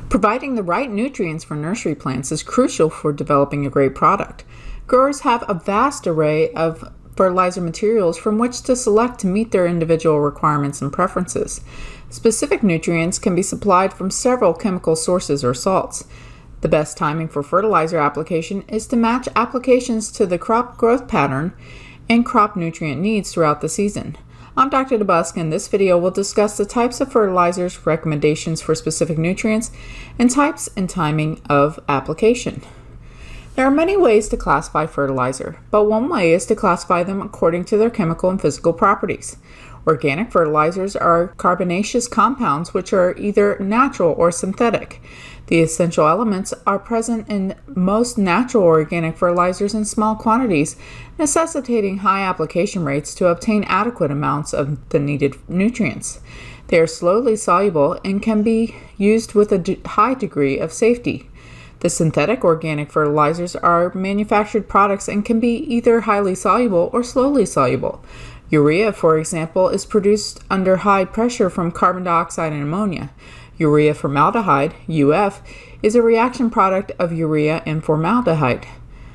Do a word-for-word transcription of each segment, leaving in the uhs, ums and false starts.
Providing the right nutrients for nursery plants is crucial for developing a great product. Growers have a vast array of fertilizer materials from which to select to meet their individual requirements and preferences. Specific nutrients can be supplied from several chemical sources or salts. The best timing for fertilizer application is to match applications to the crop growth pattern and crop nutrient needs throughout the season. I'm Doctor DeBusk, and this video will discuss the types of fertilizers, recommendations for specific nutrients, and types and timing of application. There are many ways to classify fertilizer, but one way is to classify them according to their chemical and physical properties. Organic fertilizers are carbonaceous compounds which are either natural or synthetic. The essential elements are present in most natural organic fertilizers in small quantities, necessitating high application rates to obtain adequate amounts of the needed nutrients. They are slowly soluble and can be used with a de- high degree of safety. The synthetic organic fertilizers are manufactured products and can be either highly soluble or slowly soluble. Urea, for example, is produced under high pressure from carbon dioxide and ammonia. Urea formaldehyde, U F, is a reaction product of urea and formaldehyde.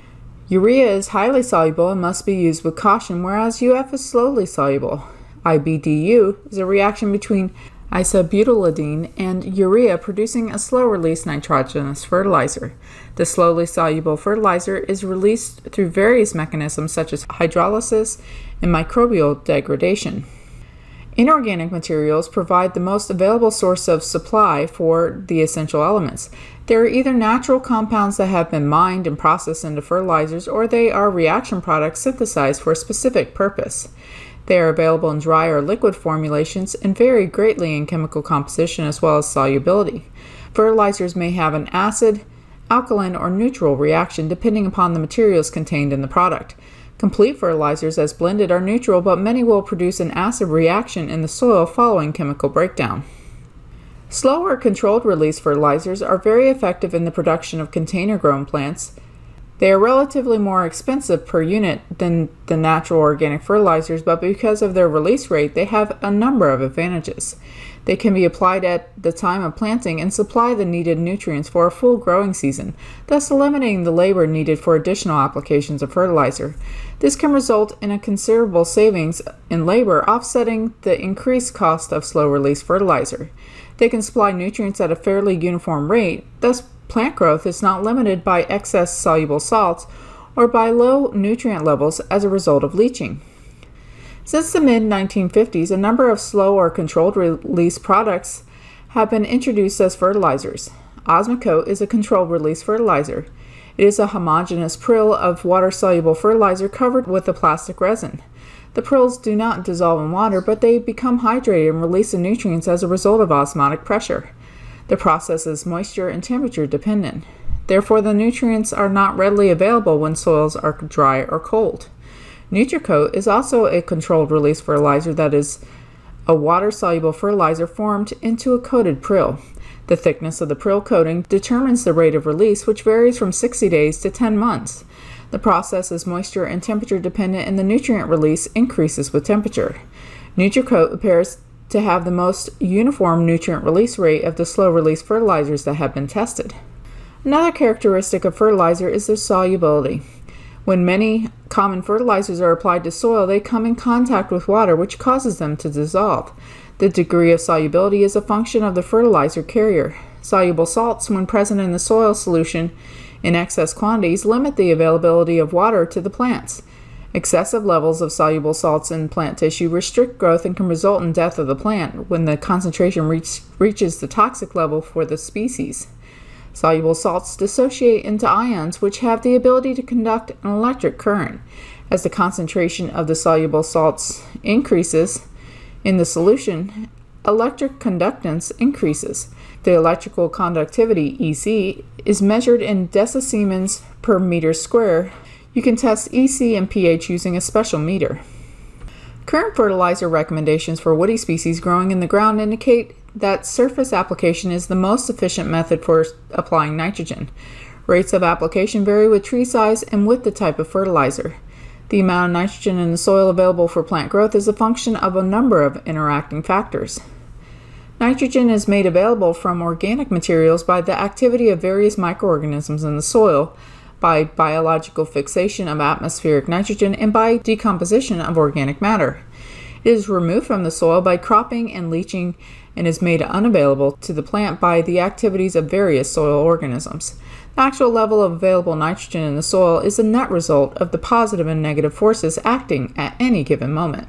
Urea is highly soluble and must be used with caution, whereas U F is slowly soluble. I B D U is a reaction between isobutylidene and urea, producing a slow-release nitrogenous fertilizer. The slowly soluble fertilizer is released through various mechanisms such as hydrolysis and microbial degradation. Inorganic materials provide the most available source of supply for the essential elements. They are either natural compounds that have been mined and processed into fertilizers, or they are reaction products synthesized for a specific purpose. They are available in dry or liquid formulations and vary greatly in chemical composition as well as solubility. Fertilizers may have an acid, alkaline, or neutral reaction depending upon the materials contained in the product. Complete fertilizers as blended are neutral, but many will produce an acid reaction in the soil following chemical breakdown. Slow or controlled release fertilizers are very effective in the production of container-grown plants. They are relatively more expensive per unit than the natural organic fertilizers, but because of their release rate, they have a number of advantages. They can be applied at the time of planting and supply the needed nutrients for a full growing season, thus eliminating the labor needed for additional applications of fertilizer. This can result in a considerable savings in labor, offsetting the increased cost of slow-release fertilizer. They can supply nutrients at a fairly uniform rate, thus plant growth is not limited by excess soluble salts or by low nutrient levels as a result of leaching. Since the mid nineteen fifties, a number of slow or controlled release products have been introduced as fertilizers. Osmocote is a controlled release fertilizer. It is a homogeneous prill of water-soluble fertilizer covered with a plastic resin. The prills do not dissolve in water, but they become hydrated and release the nutrients as a result of osmotic pressure. The process is moisture and temperature dependent. Therefore, the nutrients are not readily available when soils are dry or cold. Nutricote is also a controlled release fertilizer that is a water-soluble fertilizer formed into a coated prill. The thickness of the prill coating determines the rate of release, which varies from sixty days to ten months. The process is moisture and temperature dependent, and the nutrient release increases with temperature. Nutricote appears to have the most uniform nutrient release rate of the slow-release fertilizers that have been tested. Another characteristic of fertilizer is their solubility. When many common fertilizers are applied to soil, they come in contact with water, which causes them to dissolve. The degree of solubility is a function of the fertilizer carrier. Soluble salts, when present in the soil solution in excess quantities, limit the availability of water to the plants. Excessive levels of soluble salts in plant tissue restrict growth and can result in death of the plant when the concentration reach, reaches the toxic level for the species. Soluble salts dissociate into ions, which have the ability to conduct an electric current. As the concentration of the soluble salts increases in the solution, electric conductance increases. The electrical conductivity, E C, is measured in decisiemens per meter square. You can test E C and pH using a special meter. Current fertilizer recommendations for woody species growing in the ground indicate that surface application is the most efficient method for applying nitrogen. Rates of application vary with tree size and with the type of fertilizer. The amount of nitrogen in the soil available for plant growth is a function of a number of interacting factors. Nitrogen is made available from organic materials by the activity of various microorganisms in the soil, by biological fixation of atmospheric nitrogen, and by decomposition of organic matter. It is removed from the soil by cropping and leaching and is made unavailable to the plant by the activities of various soil organisms. The actual level of available nitrogen in the soil is the net result of the positive and negative forces acting at any given moment.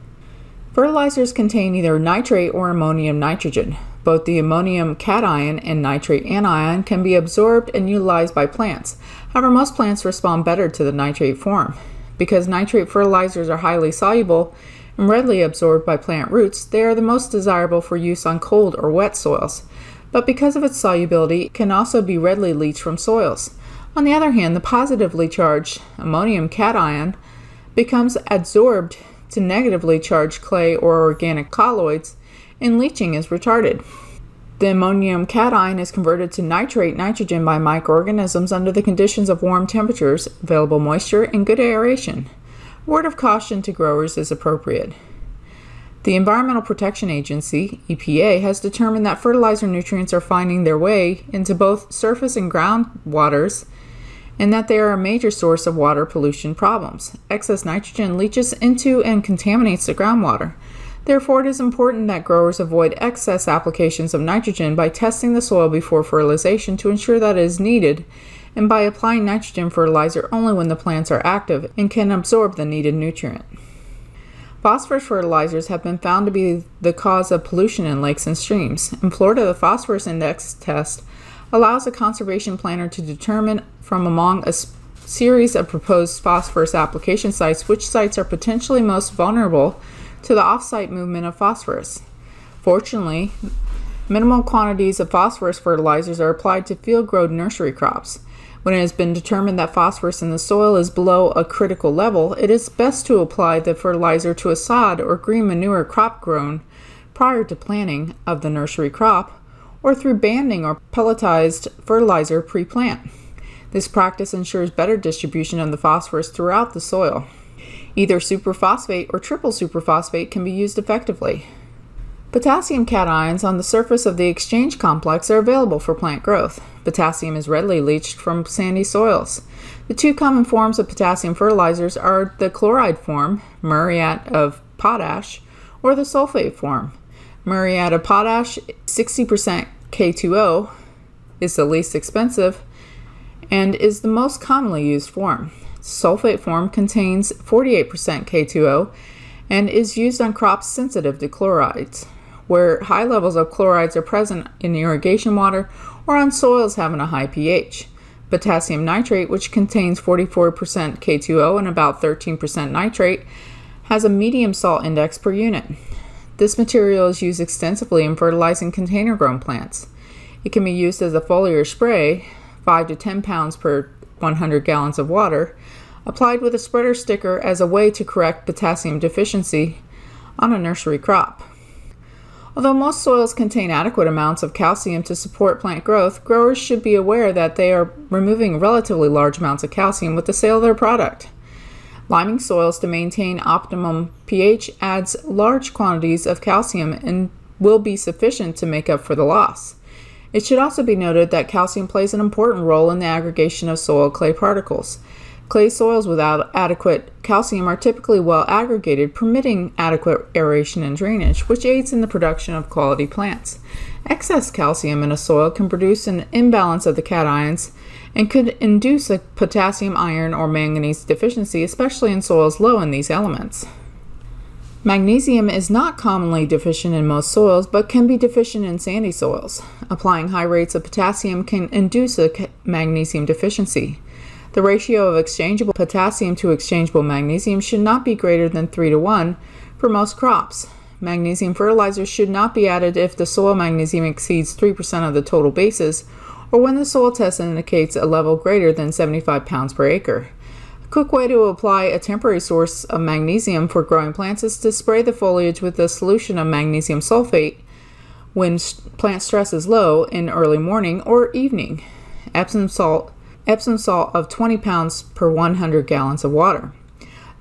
Fertilizers contain either nitrate or ammonium nitrogen. Both the ammonium cation and nitrate anion can be absorbed and utilized by plants. However, most plants respond better to the nitrate form. Because nitrate fertilizers are highly soluble and readily absorbed by plant roots, they are the most desirable for use on cold or wet soils. But because of its solubility, it can also be readily leached from soils. On the other hand, the positively charged ammonium cation becomes adsorbed to negatively charged clay or organic colloids, and leaching is retarded. The ammonium cation is converted to nitrate nitrogen by microorganisms under the conditions of warm temperatures, available moisture, and good aeration. A word of caution to growers is appropriate. The Environmental Protection Agency, E P A, has determined that fertilizer nutrients are finding their way into both surface and groundwaters, and that they are a major source of water pollution problems. Excess nitrogen leaches into and contaminates the groundwater. Therefore, it is important that growers avoid excess applications of nitrogen by testing the soil before fertilization to ensure that it is needed, and by applying nitrogen fertilizer only when the plants are active and can absorb the needed nutrient. Phosphorus fertilizers have been found to be the cause of pollution in lakes and streams. In Florida, the phosphorus index test allows a conservation planner to determine from among a series of proposed phosphorus application sites which sites are potentially most vulnerable to the off-site movement of phosphorus. Fortunately, minimal quantities of phosphorus fertilizers are applied to field-grown nursery crops. When it has been determined that phosphorus in the soil is below a critical level, it is best to apply the fertilizer to a sod or green manure crop grown prior to planting of the nursery crop, or through banding or pelletized fertilizer pre-plant. This practice ensures better distribution of the phosphorus throughout the soil. Either superphosphate or triple superphosphate can be used effectively. Potassium cations on the surface of the exchange complex are available for plant growth. Potassium is readily leached from sandy soils. The two common forms of potassium fertilizers are the chloride form, muriate of potash, or the sulfate form. Muriate of potash, sixty percent K two O, is the least expensive and is the most commonly used form. Sulfate form contains forty-eight percent K two O and is used on crops sensitive to chlorides, where high levels of chlorides are present in irrigation water or on soils having a high pH. Potassium nitrate, which contains forty-four percent K two O and about thirteen percent nitrate, has a medium salt index per unit. This material is used extensively in fertilizing container-grown plants. It can be used as a foliar spray, five to ten pounds per one hundred gallons of water, applied with a spreader sticker as a way to correct potassium deficiency on a nursery crop. Although most soils contain adequate amounts of calcium to support plant growth, growers should be aware that they are removing relatively large amounts of calcium with the sale of their product. Liming soils to maintain optimum pH adds large quantities of calcium and will be sufficient to make up for the loss. It should also be noted that calcium plays an important role in the aggregation of soil clay particles. Clay soils without adequate calcium are typically well aggregated, permitting adequate aeration and drainage, which aids in the production of quality plants. Excess calcium in a soil can produce an imbalance of the cations and could induce a potassium, iron, or manganese deficiency, especially in soils low in these elements. Magnesium is not commonly deficient in most soils, but can be deficient in sandy soils. Applying high rates of potassium can induce a magnesium deficiency. The ratio of exchangeable potassium to exchangeable magnesium should not be greater than three to one for most crops. Magnesium fertilizers should not be added if the soil magnesium exceeds three percent of the total basis, or when the soil test indicates a level greater than seventy-five pounds per acre. A quick way to apply a temporary source of magnesium for growing plants is to spray the foliage with a solution of magnesium sulfate when plant stress is low in early morning or evening. Epsom salt Epsom salt of twenty pounds per one hundred gallons of water.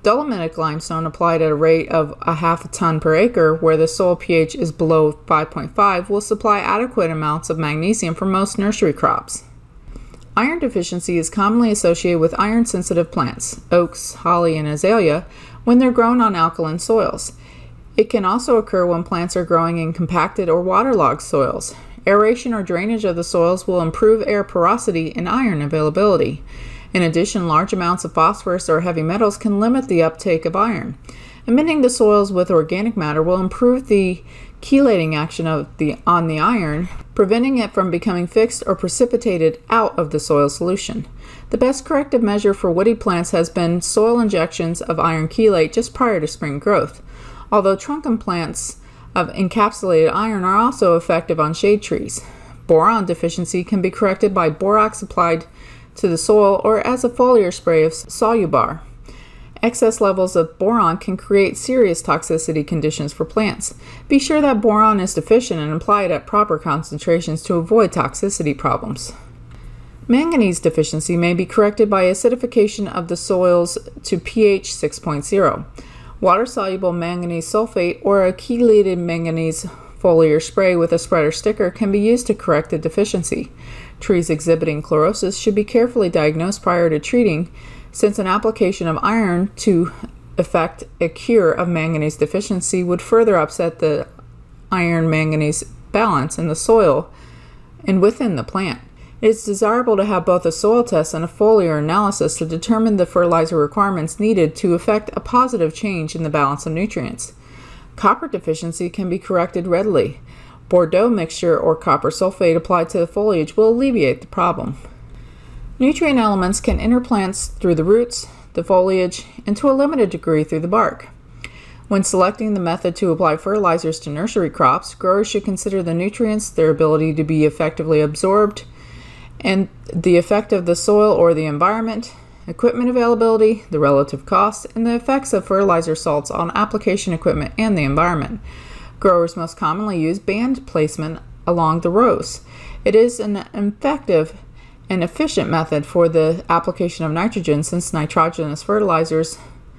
Dolomitic limestone applied at a rate of a half a ton per acre where the soil pH is below five point five will supply adequate amounts of magnesium for most nursery crops. Iron deficiency is commonly associated with iron-sensitive plants, oaks, holly, and azalea, when they're grown on alkaline soils. It can also occur when plants are growing in compacted or waterlogged soils. Aeration or drainage of the soils will improve air porosity and iron availability. In addition, large amounts of phosphorus or heavy metals can limit the uptake of iron. Amending the soils with organic matter will improve the chelating action of the, on the iron, preventing it from becoming fixed or precipitated out of the soil solution. The best corrective measure for woody plants has been soil injections of iron chelate just prior to spring growth, although trunken plants of encapsulated iron are also effective on shade trees. Boron deficiency can be corrected by borax applied to the soil or as a foliar spray of SOLUBLE. Excess levels of boron can create serious toxicity conditions for plants. Be sure that boron is deficient and apply it at proper concentrations to avoid toxicity problems. Manganese deficiency may be corrected by acidification of the soils to pH six point zero. Water-soluble manganese sulfate or a chelated manganese foliar spray with a spreader sticker can be used to correct the deficiency. Trees exhibiting chlorosis should be carefully diagnosed prior to treating, since an application of iron to effect a cure of manganese deficiency would further upset the iron-manganese balance in the soil and within the plant. It is desirable to have both a soil test and a foliar analysis to determine the fertilizer requirements needed to effect a positive change in the balance of nutrients. Copper deficiency can be corrected readily. Bordeaux mixture or copper sulfate applied to the foliage will alleviate the problem. Nutrient elements can enter plants through the roots, the foliage, and to a limited degree through the bark. When selecting the method to apply fertilizers to nursery crops, growers should consider the nutrients, their ability to be effectively absorbed, and the effect of the soil or the environment, equipment availability, the relative cost, and the effects of fertilizer salts on application equipment and the environment. Growers most commonly use band placement along the rows. It is an effective and efficient method for the application of nitrogen, since nitrogenous fertilizers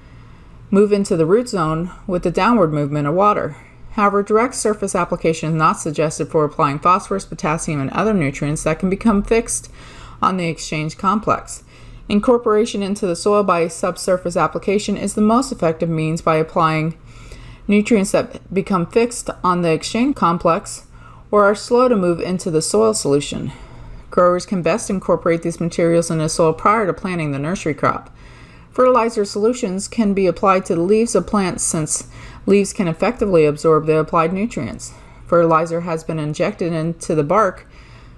move into the root zone with the downward movement of water. However, direct surface application is not suggested for applying phosphorus, potassium, and other nutrients that can become fixed on the exchange complex. Incorporation into the soil by subsurface application is the most effective means by applying nutrients that become fixed on the exchange complex or are slow to move into the soil solution. Growers can best incorporate these materials in the soil prior to planting the nursery crop. Fertilizer solutions can be applied to the leaves of plants, since leaves can effectively absorb the applied nutrients. Fertilizer has been injected into the bark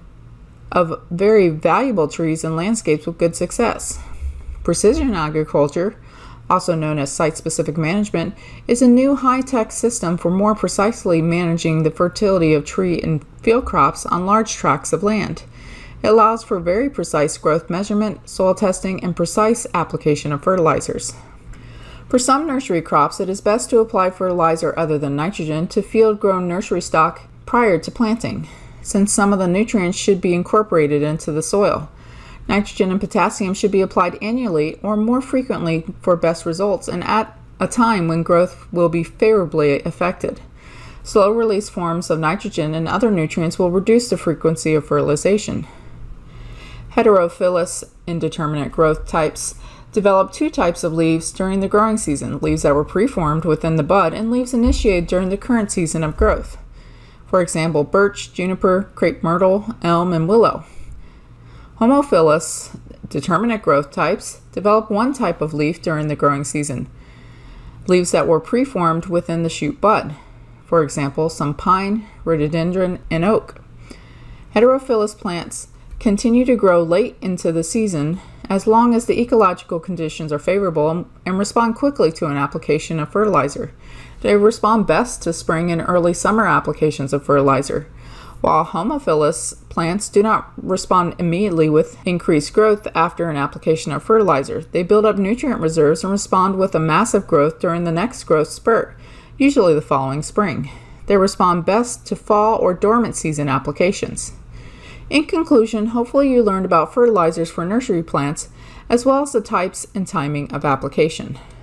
of very valuable trees and landscapes with good success. Precision agriculture, also known as site-specific management, is a new high-tech system for more precisely managing the fertility of tree and field crops on large tracts of land. It allows for very precise growth measurement, soil testing, and precise application of fertilizers. For some nursery crops, it is best to apply fertilizer other than nitrogen to field-grown nursery stock prior to planting, since some of the nutrients should be incorporated into the soil. Nitrogen and potassium should be applied annually or more frequently for best results and at a time when growth will be favorably affected. Slow-release forms of nitrogen and other nutrients will reduce the frequency of fertilization. Heterophyllous indeterminate growth types develop two types of leaves during the growing season: leaves that were preformed within the bud and leaves initiated during the current season of growth. For example, birch, juniper, crepe myrtle, elm, and willow. Homophilous determinate growth types develop one type of leaf during the growing season: leaves that were preformed within the shoot bud. For example, some pine, rhododendron, and oak. Heterophyllous plants continue to grow late into the season as long as the ecological conditions are favorable and respond quickly to an application of fertilizer. They respond best to spring and early summer applications of fertilizer, while homophilous plants do not respond immediately with increased growth after an application of fertilizer. They build up nutrient reserves and respond with a massive growth during the next growth spurt, usually the following spring. They respond best to fall or dormant season applications. In conclusion, hopefully you learned about fertilizers for nursery plants, as well as the types and timing of application.